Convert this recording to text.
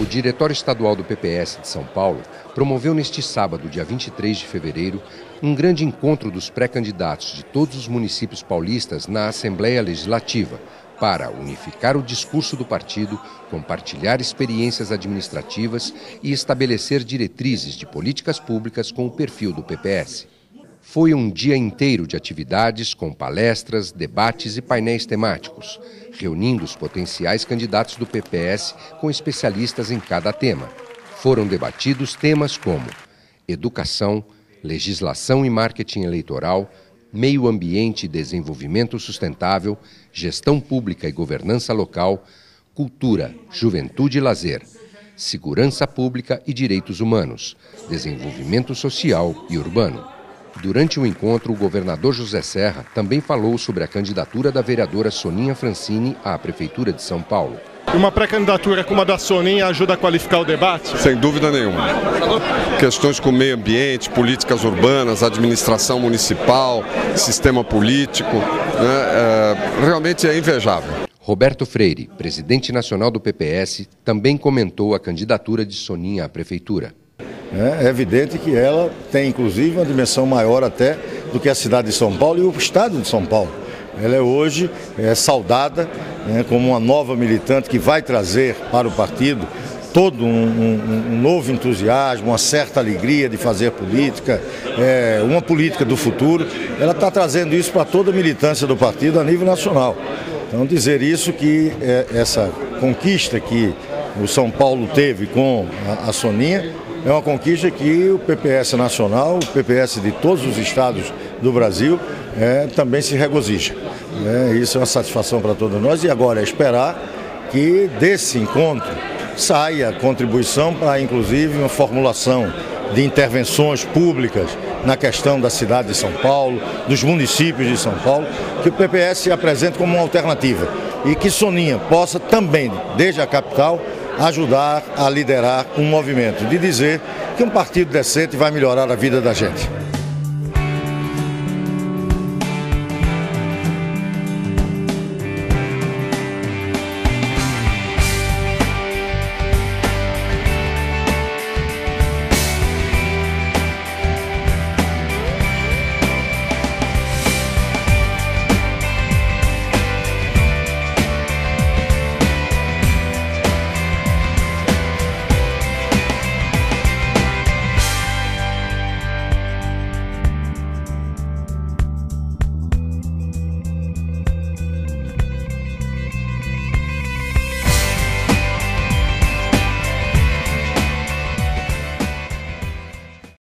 Diretório Estadual do PPS de São Paulo promoveu neste sábado, dia 23 de fevereiro, um grande encontro dos pré-candidatos de todos os municípios paulistas na Assembleia Legislativa para unificar o discurso do partido, compartilhar experiências administrativas e estabelecer diretrizes de políticas públicas com o perfil do PPS. Foi um dia inteiro de atividades com palestras, debates e painéis temáticos, reunindo os potenciais candidatos do PPS com especialistas em cada tema. Foram debatidos temas como educação, legislação e marketing eleitoral, meio ambiente e desenvolvimento sustentável, gestão pública e governança local, cultura, juventude e lazer, segurança pública e direitos humanos, desenvolvimento social e urbano. Durante o encontro, o governador José Serra também falou sobre a candidatura da vereadora Soninha Francini à Prefeitura de São Paulo. Uma pré-candidatura como a da Soninha ajuda a qualificar o debate? Sem dúvida nenhuma. Questões como meio ambiente, políticas urbanas, administração municipal, sistema político, realmente é invejável. Roberto Freire, presidente nacional do PPS, também comentou a candidatura de Soninha à Prefeitura. É evidente que ela tem, inclusive, uma dimensão maior até do que a cidade de São Paulo e o estado de São Paulo. Ela é hoje saudada como uma nova militante que vai trazer para o partido todo um novo entusiasmo, uma certa alegria de fazer política, uma política do futuro. Ela está trazendo isso para toda a militância do partido a nível nacional. Então, dizer isso, que essa conquista que o São Paulo teve com a Soninha é uma conquista que o PPS nacional, o PPS de todos os estados do Brasil, também se regozija. Isso é uma satisfação para todos nós, e agora é esperar que desse encontro saia contribuição para, inclusive, uma formulação de intervenções públicas na questão da cidade de São Paulo, dos municípios de São Paulo, que o PPS se apresente como uma alternativa e que Soninha possa também, desde a capital, ajudar a liderar um movimento de dizer que um partido decente vai melhorar a vida da gente.